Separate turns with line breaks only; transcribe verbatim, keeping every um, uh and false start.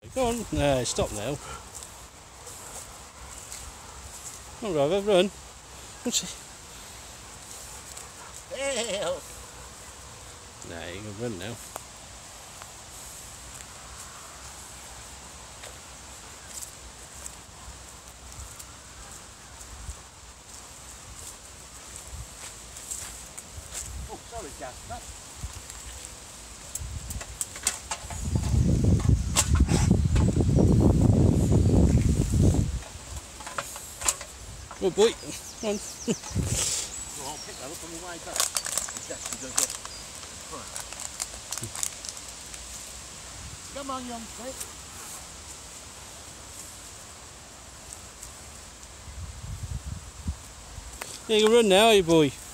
Go on. No, stop now. Come on, Rover, run. What's it?
Help!
No, you can run now.
Oh, sorry, Jasper.
Good boy. Come on.
Well, I'll pick that up on the way back. Jasper does it. Right. Come on, young prick.
You can run now, you boy.